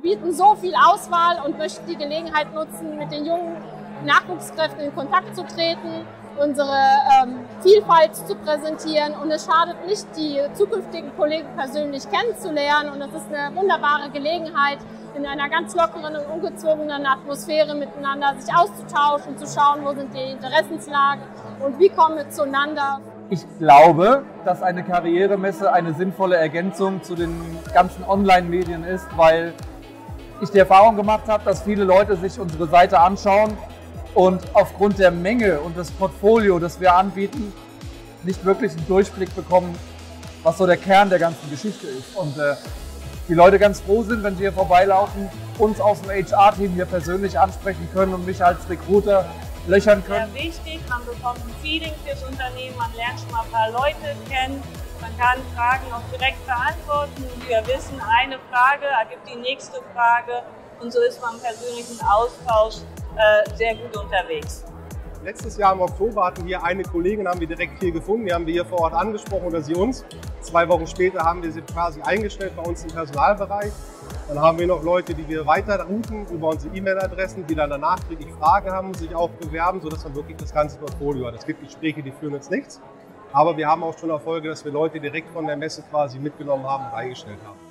bieten so viel Auswahl und möchten die Gelegenheit nutzen, mit den jungen Nachwuchskräften in Kontakt zu treten, unsere Vielfalt zu präsentieren, und es schadet nicht, die zukünftigen Kollegen persönlich kennenzulernen, und es ist eine wunderbare Gelegenheit, in einer ganz lockeren und ungezwungenen Atmosphäre miteinander sich auszutauschen, zu schauen, wo sind die Interessenslagen und wie kommen wir zueinander. Ich glaube, dass eine Karrieremesse eine sinnvolle Ergänzung zu den ganzen Online-Medien ist, weil ich die Erfahrung gemacht habe, dass viele Leute sich unsere Seite anschauen und aufgrund der Menge und des Portfolio, das wir anbieten, nicht wirklich einen Durchblick bekommen, was so der Kern der ganzen Geschichte ist. Und die Leute ganz froh sind, wenn sie hier vorbeilaufen, uns aus dem HR-Team hier persönlich ansprechen können und mich als Recruiter löchern können. Sehr wichtig, man bekommt ein Feeling fürs Unternehmen, man lernt schon mal ein paar Leute kennen, man kann Fragen auch direkt beantworten. Wir wissen, eine Frage ergibt die nächste Frage, und so ist man im persönlichen Austausch sehr gut unterwegs. Letztes Jahr im Oktober hatten wir eine Kollegin, haben wir direkt hier gefunden, die haben wir hier vor Ort angesprochen oder sie uns. 2 Wochen später haben wir sie quasi eingestellt bei uns im Personalbereich. Dann haben wir noch Leute, die wir weiter routen über unsere E-Mail-Adressen, die dann danach wirklich Fragen haben, sich auch bewerben, sodass man wirklich das ganze Portfolio hat. Es gibt Gespräche, die führen jetzt nichts, aber wir haben auch schon Erfolge, dass wir Leute direkt von der Messe quasi mitgenommen haben und eingestellt haben.